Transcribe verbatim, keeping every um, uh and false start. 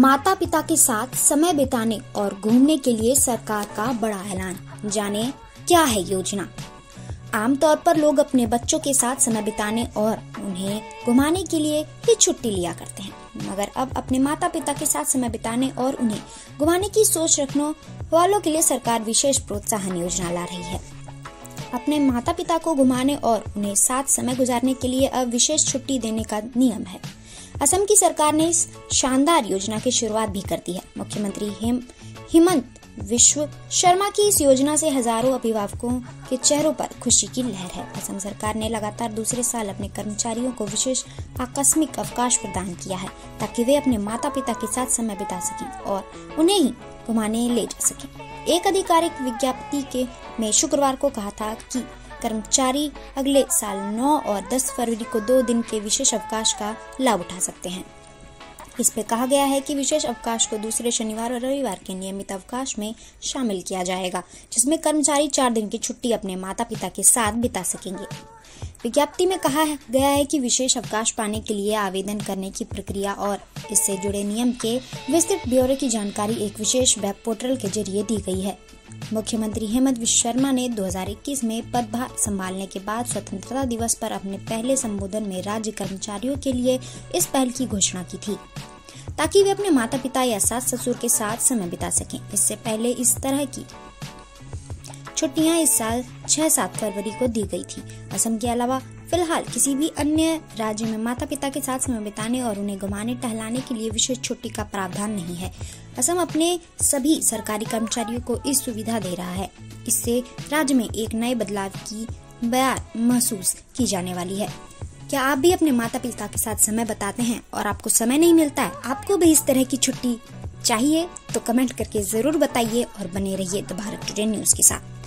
माता पिता के साथ समय बिताने और घूमने के लिए सरकार का बड़ा ऐलान। जाने क्या है योजना। आमतौर पर लोग अपने बच्चों के साथ समय बिताने और उन्हें घुमाने के लिए ही छुट्टी लिया करते हैं, मगर अब अपने माता पिता के साथ समय बिताने और उन्हें घुमाने की सोच रखने वालों के लिए सरकार विशेष प्रोत्साहन योजना ला रही है। अपने माता पिता को घुमाने और उन्हें साथ समय गुजारने के लिए अब विशेष छुट्टी देने का नियम है। असम की सरकार ने इस शानदार योजना की शुरुआत भी कर दी है। मुख्यमंत्री हेम हिमंत विश्व शर्मा की इस योजना से हजारों अभिभावकों के चेहरों पर खुशी की लहर है। असम सरकार ने लगातार दूसरे साल अपने कर्मचारियों को विशेष आकस्मिक अवकाश प्रदान किया है, ताकि वे अपने माता पिता के साथ समय बिता सकें और उन्हें ही घुमाने ले जा सकें। एक आधिकारिक विज्ञप्ति के में शुक्रवार को कहा था कि कर्मचारी अगले साल नौ और दस फरवरी को दो दिन के विशेष अवकाश का लाभ उठा सकते हैं। इस पे कहा गया है कि विशेष अवकाश को दूसरे शनिवार और रविवार के नियमित अवकाश में शामिल किया जाएगा, जिसमें कर्मचारी चार दिन की छुट्टी अपने माता पिता के साथ बिता सकेंगे। विज्ञप्ति में कहा गया है कि विशेष अवकाश पाने के लिए आवेदन करने की प्रक्रिया और इससे जुड़े नियम के विस्तृत ब्यौरे की जानकारी एक विशेष वेब पोर्टल के जरिए दी गई है। मुख्यमंत्री हेमंत विश्व शर्मा ने दो हज़ार इक्कीस में पदभार संभालने के बाद स्वतंत्रता दिवस पर अपने पहले संबोधन में राज्य कर्मचारियों के लिए इस पहल की घोषणा की थी, ताकि वे अपने माता पिता या सास ससुर के साथ समय बिता सकें। इससे पहले इस तरह की छुट्टियां इस साल छह सात फरवरी को दी गई थी। असम के अलावा फिलहाल किसी भी अन्य राज्य में माता पिता के साथ समय बिताने और उन्हें घुमाने टहलाने के लिए विशेष छुट्टी का प्रावधान नहीं है। असम अपने सभी सरकारी कर्मचारियों को इस सुविधा दे रहा है। इससे राज्य में एक नए बदलाव की बयार महसूस की जाने वाली है। क्या आप भी अपने माता पिता के साथ समय बिताते हैं और आपको समय नहीं मिलता है? आपको भी इस तरह की छुट्टी चाहिए तो कमेंट करके जरूर बताइए और बने रहिए द भारत टुडे न्यूज के साथ।